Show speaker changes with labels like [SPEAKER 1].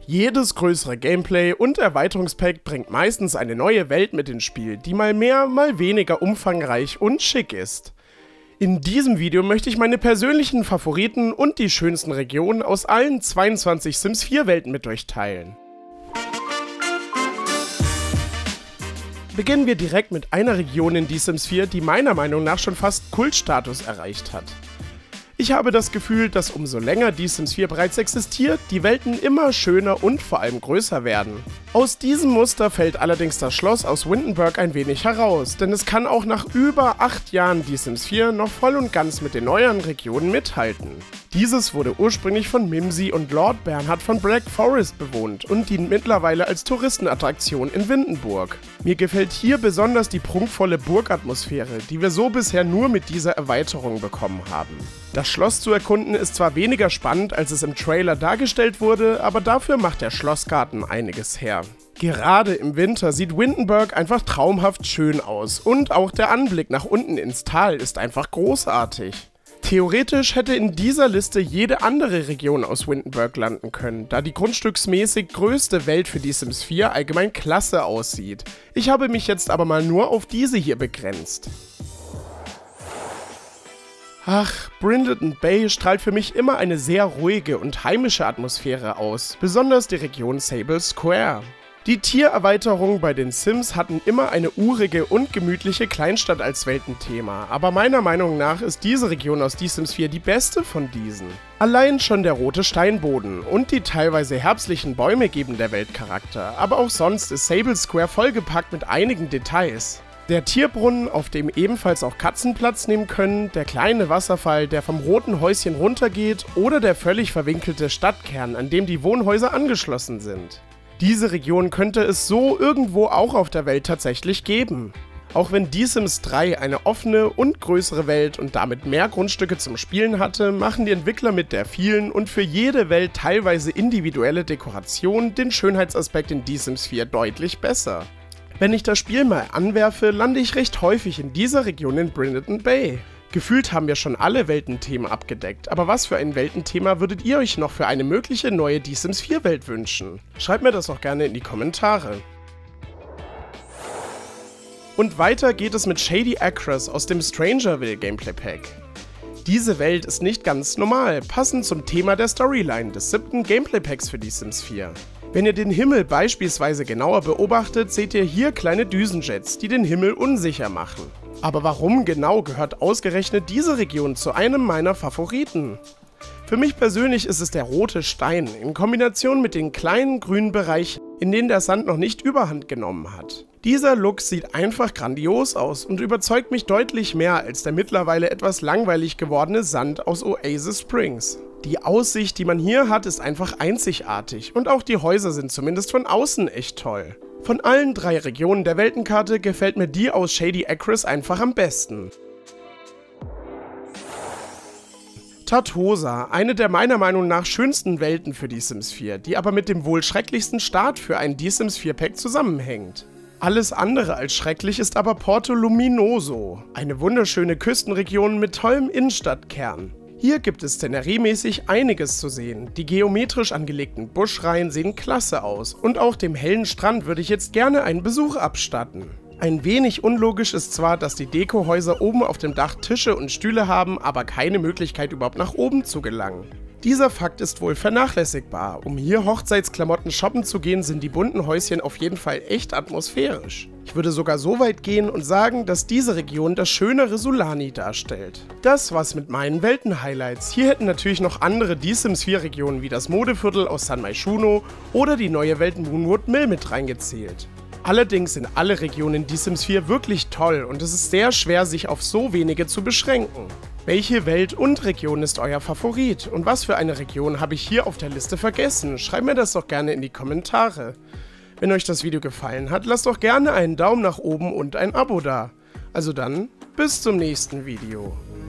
[SPEAKER 1] Jedes größere Gameplay und Erweiterungspack bringt meistens eine neue Welt mit ins Spiel, die mal mehr, mal weniger umfangreich und schick ist. In diesem Video möchte ich meine persönlichen Favoriten und die schönsten Regionen aus allen 22 Sims 4 Welten mit euch teilen. Beginnen wir direkt mit einer Region in die Sims 4, die meiner Meinung nach schon fast Kultstatus erreicht hat. Ich habe das Gefühl, dass umso länger die Sims 4 bereits existiert, die Welten immer schöner und vor allem größer werden. Aus diesem Muster fällt allerdings das Schloss aus Windenburg ein wenig heraus, denn es kann auch nach über 8 Jahren die Sims 4 noch voll und ganz mit den neueren Regionen mithalten. Dieses wurde ursprünglich von Mimsy und Lord Bernhard von Black Forest bewohnt und dient mittlerweile als Touristenattraktion in Windenburg. Mir gefällt hier besonders die prunkvolle Burgatmosphäre, die wir so bisher nur mit dieser Erweiterung bekommen haben. Das Schloss zu erkunden ist zwar weniger spannend, als es im Trailer dargestellt wurde, aber dafür macht der Schlossgarten einiges her. Gerade im Winter sieht Windenburg einfach traumhaft schön aus und auch der Anblick nach unten ins Tal ist einfach großartig. Theoretisch hätte in dieser Liste jede andere Region aus Windenburg landen können, da die grundstücksmäßig größte Welt für die Sims 4 allgemein klasse aussieht. Ich habe mich jetzt aber mal nur auf diese hier begrenzt. Ach, Brindleton Bay strahlt für mich immer eine sehr ruhige und heimische Atmosphäre aus, besonders die Region Sable Square. Die Tiererweiterungen bei den Sims hatten immer eine urige und gemütliche Kleinstadt als Weltenthema, aber meiner Meinung nach ist diese Region aus die Sims 4 die beste von diesen. Allein schon der rote Steinboden und die teilweise herbstlichen Bäume geben der Welt Charakter, aber auch sonst ist Sable Square vollgepackt mit einigen Details. Der Tierbrunnen, auf dem ebenfalls auch Katzen Platz nehmen können, der kleine Wasserfall, der vom roten Häuschen runtergeht oder der völlig verwinkelte Stadtkern, an dem die Wohnhäuser angeschlossen sind. Diese Region könnte es so irgendwo auch auf der Welt tatsächlich geben. Auch wenn die Sims 3 eine offene und größere Welt und damit mehr Grundstücke zum Spielen hatte, machen die Entwickler mit der vielen und für jede Welt teilweise individuelle Dekoration den Schönheitsaspekt in die Sims 4 deutlich besser. Wenn ich das Spiel mal anwerfe, lande ich recht häufig in dieser Region in Brindleton Bay. Gefühlt haben wir schon alle Weltenthemen abgedeckt, aber was für ein Weltenthema würdet ihr euch noch für eine mögliche neue Die Sims 4 Welt wünschen? Schreibt mir das auch gerne in die Kommentare. Und weiter geht es mit Shady Acres aus dem Strangerville Gameplay Pack. Diese Welt ist nicht ganz normal, passend zum Thema der Storyline des 7. Gameplay Packs für Die Sims 4. Wenn ihr den Himmel beispielsweise genauer beobachtet, seht ihr hier kleine Düsenjets, die den Himmel unsicher machen. Aber warum genau gehört ausgerechnet diese Region zu einem meiner Favoriten? Für mich persönlich ist es der rote Stein in Kombination mit den kleinen grünen Bereichen, in denen der Sand noch nicht überhand genommen hat. Dieser Look sieht einfach grandios aus und überzeugt mich deutlich mehr als der mittlerweile etwas langweilig gewordene Sand aus Oasis Springs. Die Aussicht, die man hier hat, ist einfach einzigartig und auch die Häuser sind zumindest von außen echt toll. Von allen 3 Regionen der Weltenkarte gefällt mir die aus Shady Acres einfach am besten. Tartosa, eine der meiner Meinung nach schönsten Welten für die Sims 4, die aber mit dem wohl schrecklichsten Start für ein die Sims 4 Pack zusammenhängt. Alles andere als schrecklich ist aber Porto Luminoso, eine wunderschöne Küstenregion mit tollem Innenstadtkern. Hier gibt es szeneriemäßig einiges zu sehen, die geometrisch angelegten Buschreihen sehen klasse aus und auch dem hellen Strand würde ich jetzt gerne einen Besuch abstatten. Ein wenig unlogisch ist zwar, dass die Dekohäuser oben auf dem Dach Tische und Stühle haben, aber keine Möglichkeit überhaupt nach oben zu gelangen. Dieser Fakt ist wohl vernachlässigbar. Um hier Hochzeitsklamotten shoppen zu gehen, sind die bunten Häuschen auf jeden Fall echt atmosphärisch. Ich würde sogar so weit gehen und sagen, dass diese Region das schönere Sulani darstellt. Das war's mit meinen Welten-Highlights. Hier hätten natürlich noch andere Die Sims 4 Regionen wie das Modeviertel aus San Myshuno oder die neue Welt Moonwood Mill mit reingezählt. Allerdings sind alle Regionen in Die Sims 4 wirklich toll und es ist sehr schwer, sich auf so wenige zu beschränken. Welche Welt und Region ist euer Favorit und was für eine Region habe ich hier auf der Liste vergessen? Schreibt mir das doch gerne in die Kommentare. Wenn euch das Video gefallen hat, lasst doch gerne einen Daumen nach oben und ein Abo da. Also dann, bis zum nächsten Video.